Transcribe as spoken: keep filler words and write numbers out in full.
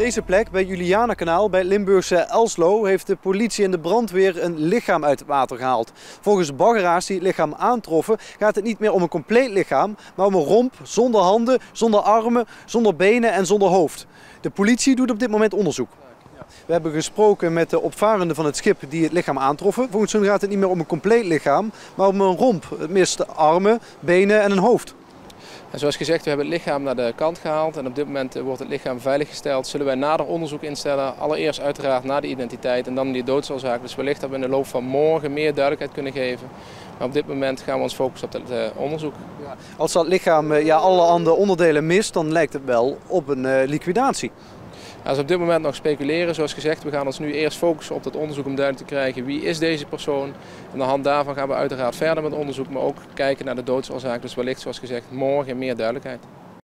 deze plek, bij Julianakanaal, bij het Limburgse Elslo, heeft de politie en de brandweer een lichaam uit het water gehaald. Volgens baggeraars die het lichaam aantroffen, gaat het niet meer om een compleet lichaam, maar om een romp zonder handen, zonder armen, zonder benen en zonder hoofd. De politie doet op dit moment onderzoek. We hebben gesproken met de opvarenden van het schip die het lichaam aantroffen. Volgens hen gaat het niet meer om een compleet lichaam, maar om een romp. Het mist armen, benen en een hoofd. En zoals gezegd, we hebben het lichaam naar de kant gehaald en op dit moment wordt het lichaam veiliggesteld. Zullen wij nader onderzoek instellen, allereerst uiteraard naar de identiteit en dan die doodsoorzaak. Dus wellicht dat we in de loop van morgen meer duidelijkheid kunnen geven. Maar op dit moment gaan we ons focussen op het uh, onderzoek. Ja, als dat lichaam uh, ja, alle andere onderdelen mist, dan lijkt het wel op een uh, liquidatie. Als we op dit moment nog speculeren, zoals gezegd, we gaan ons nu eerst focussen op het onderzoek om duidelijk te krijgen wie is deze persoon. En aan de hand daarvan gaan we uiteraard verder met onderzoek, maar ook kijken naar de doodsoorzaak. Dus wellicht, zoals gezegd, morgen meer duidelijkheid.